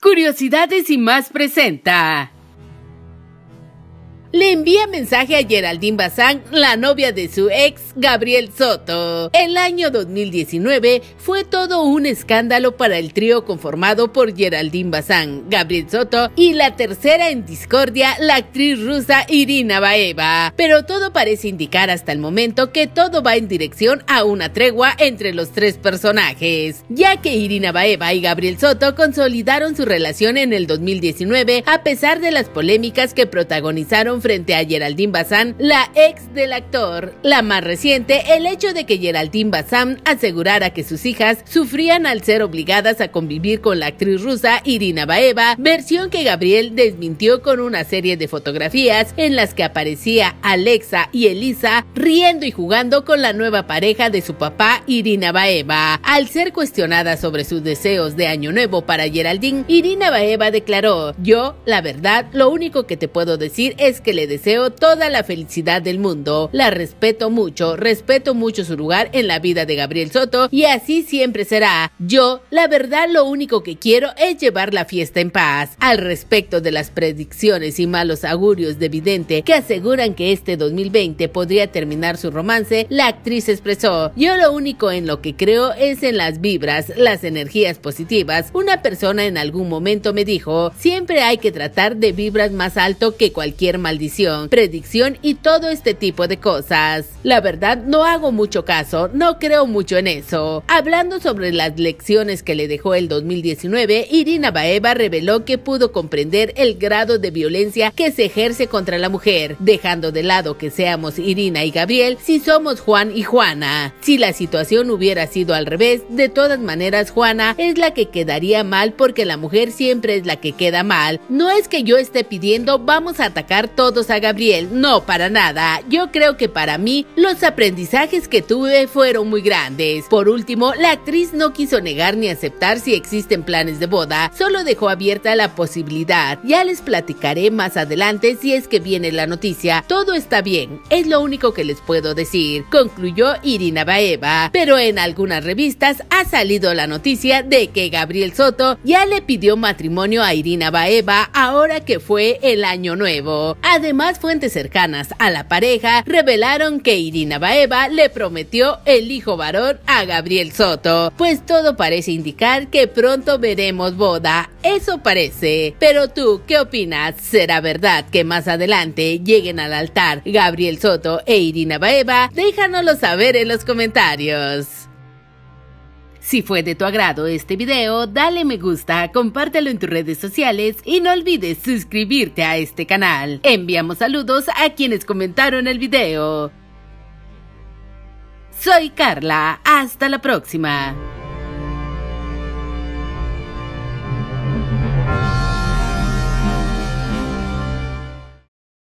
Curiosidades y más presenta. Le envía mensaje a Geraldine Bazán, la novia de su ex, Gabriel Soto. El año 2019 fue todo un escándalo para el trío conformado por Geraldine Bazán, Gabriel Soto y la tercera en discordia, la actriz rusa Irina Baeva. Pero todo parece indicar hasta el momento que todo va en dirección a una tregua entre los tres personajes, ya que Irina Baeva y Gabriel Soto consolidaron su relación en el 2019 a pesar de las polémicas que protagonizaron frente a Geraldine Bazán, la ex del actor. La más reciente, el hecho de que Geraldine Bazán asegurara que sus hijas sufrían al ser obligadas a convivir con la actriz rusa Irina Baeva, versión que Gabriel desmintió con una serie de fotografías en las que aparecía Alexa y Elisa riendo y jugando con la nueva pareja de su papá, Irina Baeva. Al ser cuestionada sobre sus deseos de año nuevo para Geraldine, Irina Baeva declaró: "Yo, la verdad, lo único que te puedo decir es que le deseo toda la felicidad del mundo. La respeto mucho su lugar en la vida de Gabriel Soto y así siempre será. Yo, la verdad, lo único que quiero es llevar la fiesta en paz". Al respecto de las predicciones y malos augurios de vidente que aseguran que este 2020 podría terminar su romance, la actriz expresó: "Yo lo único en lo que creo es en las vibras, las energías positivas. Una persona en algún momento me dijo, siempre hay que tratar de vibras más alto que cualquier maldición, predicción y todo este tipo de cosas. La verdad, no hago mucho caso, no creo mucho en eso". Hablando sobre las lecciones que le dejó el 2019, Irina Baeva reveló que pudo comprender el grado de violencia que se ejerce contra la mujer, dejando de lado que seamos Irina y Gabriel si somos Juan y Juana. Si la situación hubiera sido al revés, de todas maneras Juana es la que quedaría mal porque la mujer siempre es la que queda mal. No es que yo esté pidiendo vamos a atacar todos a Gabriel, no, para nada. Yo creo que para mí los aprendizajes que tuve fueron muy grandes. Por último, la actriz no quiso negar ni aceptar si existen planes de boda, solo dejó abierta la posibilidad. Ya les platicaré más adelante si es que viene la noticia. Todo está bien, es lo único que les puedo decir, concluyó Irina Baeva. Pero en algunas revistas ha salido la noticia de que Gabriel Soto ya le pidió matrimonio a Irina Baeva ahora que fue el año nuevo. Además, fuentes cercanas a la pareja revelaron que Irina Baeva le prometió el hijo varón a Gabriel Soto, pues todo parece indicar que pronto veremos boda, eso parece. Pero tú, ¿qué opinas? ¿Será verdad que más adelante lleguen al altar Gabriel Soto e Irina Baeva? Déjanoslo saber en los comentarios. Si fue de tu agrado este video, dale me gusta, compártelo en tus redes sociales y no olvides suscribirte a este canal. Enviamos saludos a quienes comentaron el video. Soy Carla, hasta la próxima.